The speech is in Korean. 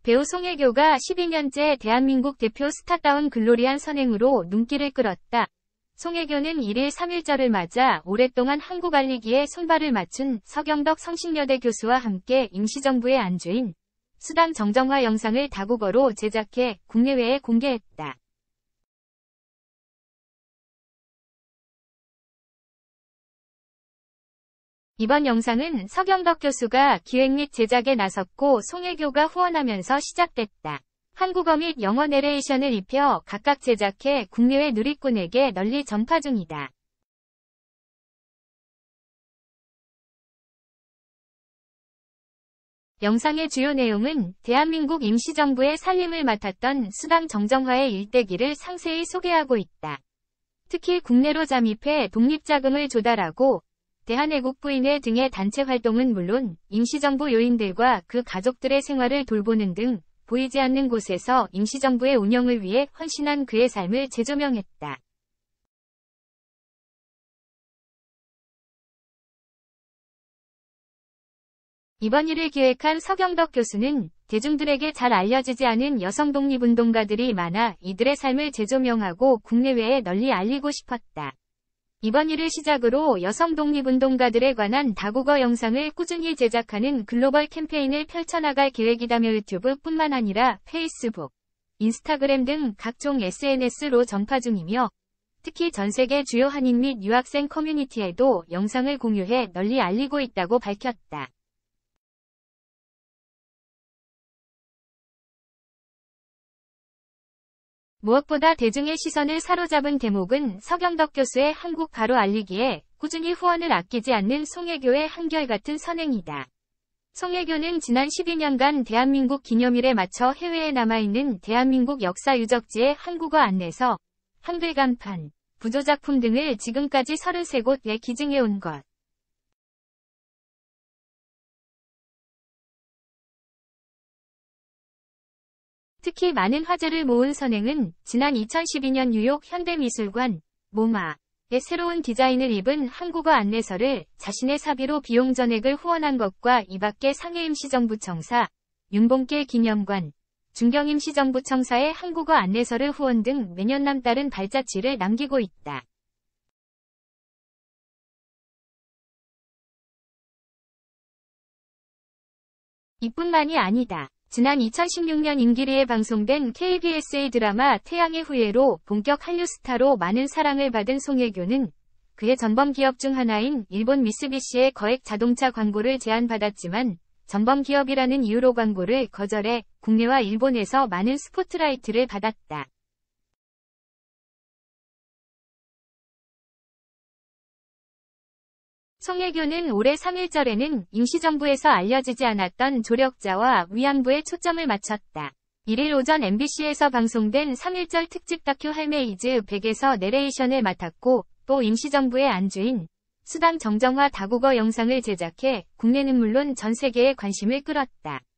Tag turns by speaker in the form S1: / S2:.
S1: 배우 송혜교가 12년째 대한민국 대표 스타다운 글로리한 선행으로 눈길을 끌었다. 송혜교는 1일 3.1절을 맞아 오랫동안 한국 알리기에 손발을 맞춘 서경덕 성신여대 교수와 함께 임시정부의 안주인 수당 정정화 영상을 다국어로 제작해 국내외에 공개했다. 이번 영상은 서경덕 교수가 기획 및 제작에 나섰고 송혜교가 후원하면서 시작됐다. 한국어 및 영어 내레이션을 입혀 각각 제작해 국내외 누리꾼에게 널리 전파 중이다. 영상의 주요 내용은 대한민국 임시정부의 살림을 맡았던 수당 정정화의 일대기를 상세히 소개하고 있다. 특히 국내로 잠입해 독립자금을 조달하고 대한애국부인회 등의 단체 활동은 물론 임시정부 요인들과 그 가족들의 생활을 돌보는 등 보이지 않는 곳에서 임시정부의 운영을 위해 헌신한 그의 삶을 재조명했다. 이번 일을 기획한 서경덕 교수는 대중들에게 잘 알려지지 않은 여성 독립운동가들이 많아 이들의 삶을 재조명하고 국내외에 널리 알리고 싶었다. 이번 일을 시작으로 여성 독립운동가들에 관한 다국어 영상을 꾸준히 제작하는 글로벌 캠페인을 펼쳐나갈 계획이다며 유튜브뿐만 아니라 페이스북, 인스타그램 등 각종 SNS로 전파 중이며 특히 전세계 주요 한인 및 유학생 커뮤니티에도 영상을 공유해 널리 알리고 있다고 밝혔다. 무엇보다 대중의 시선을 사로잡은 대목은 서경덕 교수의 한국 바로 알리기에 꾸준히 후원을 아끼지 않는 송혜교의 한결같은 선행이다. 송혜교는 지난 12년간 대한민국 기념일에 맞춰 해외에 남아있는 대한민국 역사 유적지의 한국어 안내서, 한글 간판, 부조작품 등을 지금까지 33곳에 기증해온 것. 특히 많은 화제를 모은 선행은 지난 2012년 뉴욕 현대미술관, 모마의 새로운 디자인을 입은 한국어 안내서를 자신의 사비로 비용 전액을 후원한 것과 이밖에 상해임시정부청사, 윤봉길 기념관, 중경임시정부청사의 한국어 안내서를 후원 등 매년 남다른 발자취를 남기고 있다. 이뿐만이 아니다. 지난 2016년 임기리에 방송된 KBS의 드라마 태양의 후예로 본격 한류 스타로 많은 사랑을 받은 송혜교는 그의 전범 기업 중 하나인 일본 미쓰비시의 거액 자동차 광고를 제안받았지만 전범 기업이라는 이유로 광고를 거절해 국내와 일본에서 많은 스포트라이트를 받았다. 송혜교는 올해 3.1절에는 임시정부에서 알려지지 않았던 조력자와 위안부에 초점을 맞췄다. 1일 오전 MBC에서 방송된 3.1절 특집 다큐 할매이즈 100에서 내레이션을 맡았고 또 임시정부의 안주인 수당 정정화 다국어 영상을 제작해 국내는 물론 전 세계의 관심을 끌었다.